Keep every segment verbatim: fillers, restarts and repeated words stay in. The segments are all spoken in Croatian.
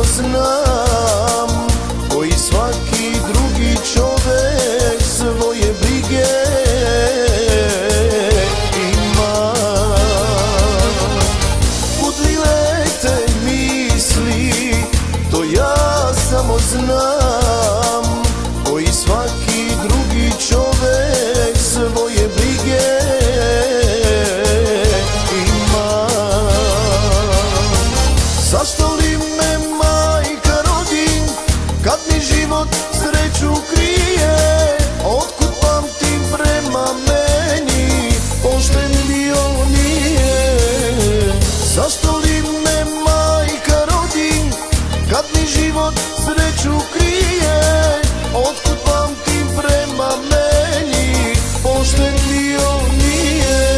znam, koji svaki drugi čovek svoje brige ima. Kud li lete misli, to ja samo znam, koji svaki drugi čovek svoje brige ima. Zašto li me majka rodi, kad mi život sreću krije? Otkud pamtim prema meni, pošten bio nije. Zašto li me majka rodi, kad mi život sreću krije? Otkud pamtim prema meni, pošten bio nije.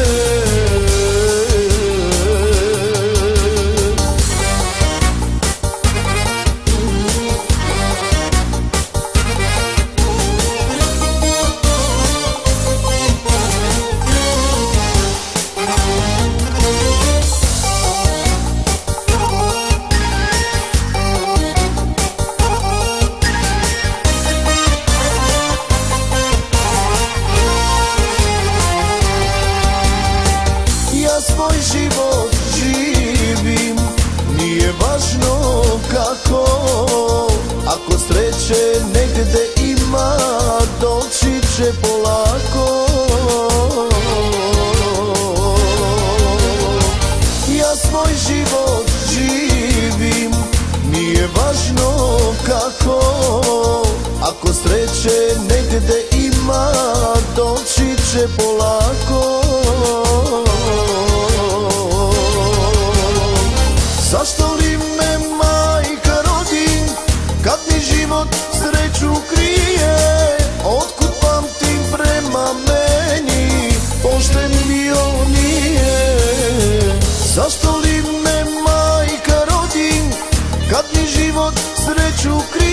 Svoj život živim, nije važno kako. Ako sreće negde ima, doći će polako. Ja svoj život živim, nije važno kako. Ako sreće negde ima, doći će polako. Zašto li me majka rodi, kad mi život sreću krije? Otkud pamtim prema meni, pošten bio nije. Zašto li me majka rodi, kad mi život sreću krije?